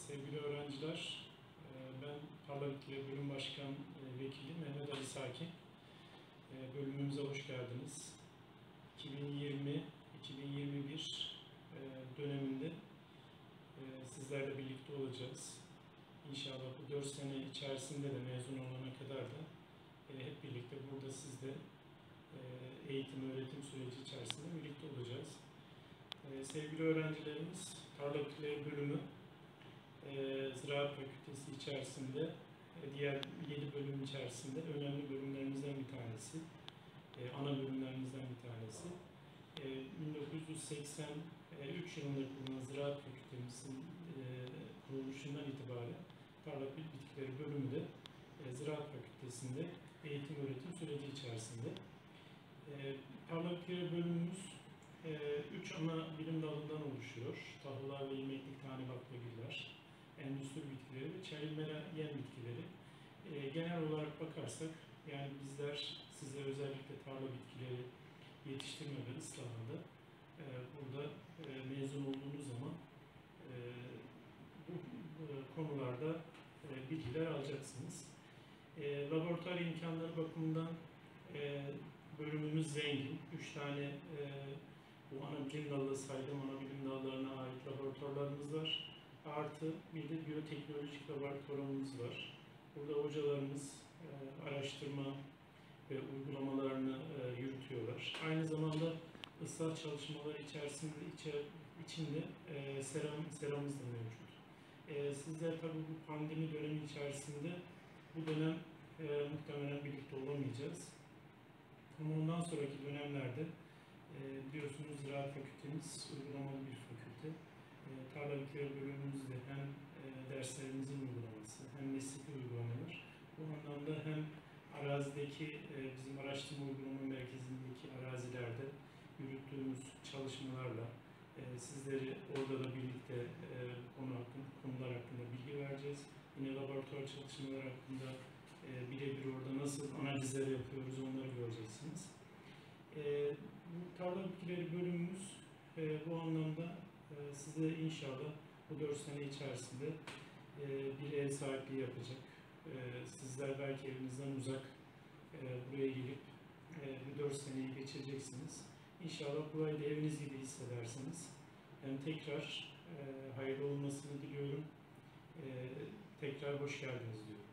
Sevgili öğrenciler, ben Tarla Bitkileri Bölüm Başkan Vekili Mehmet Ali Sakin. Bölümümüze hoş geldiniz. 2020-2021 döneminde sizlerle birlikte olacağız. İnşallah bu 4 sene içerisinde de mezun olana kadar da hep birlikte burada sizde eğitim, öğretim süreci içerisinde birlikte olacağız. Sevgili öğrencilerimiz, Tarla Bitkileri Bölümü Ziraat Fakültesi içerisinde, diğer 7 bölüm içerisinde önemli bölümlerimizden bir tanesi, ana bölümlerimizden bir tanesi. 1983 yılında kurulan Ziraat Fakültemizin kuruluşundan itibaren Tarla Bitkileri Bölümü de Ziraat Fakültesi'nde eğitim öğretim süreci içerisinde. Tarla Bitkileri Bölümümüz 3 ana bilim dalından oluşuyor. Tahıllar ve yemeklik tane baklagiller, endüstri bitkileri ve çayılmera yem bitkileri. Genel olarak bakarsak, yani bizler size özellikle tarla bitkileri yetiştirme ve ıslahında burada mezun olduğunuz zaman bu konularda bilgiler alacaksınız. Laboratuvar imkanları bakımından bölümümüz zengin. 3 tane bu ana bilim dalı, saydam ana bilim dallarına ait laboratuvarlarımız var. Artı bir de biyoteknolojik laboratuvarımız var. Burada hocalarımız araştırma ve uygulamalarını yürütüyorlar. Aynı zamanda ıslah çalışmaları içinde seramız da mevcut. Sizler tabii bu pandemi dönemi içerisinde bu dönem muhtemelen birlikte olamayacağız. Ama ondan sonraki dönemlerde biliyorsunuz Ziraat Fakültemiz uygulamalı bir fakülte. Tarla Bitkileri Bölümümüzde hem derslerimizin uygulaması hem mesleki uygulamalar. Bu anlamda hem arazideki bizim araştırma uygulama merkezindeki arazilerde yürüttüğümüz çalışmalarla sizleri orada da birlikte konular hakkında bilgi vereceğiz. Yine laboratuvar çalışmaları hakkında birebir orada nasıl analizler yapıyoruz onları göreceksiniz. Bu Tarla Bitkileri Bölümümüz bu anlamda size inşallah bu 4 sene içerisinde bir ev sahipliği yapacak. Sizler belki evinizden uzak buraya gelip bu 4 seneyi geçireceksiniz. İnşallah burayı da eviniz gibi hissedersiniz. Yani tekrar hayırlı olmasını diliyorum. Tekrar hoş geldiniz diyorum.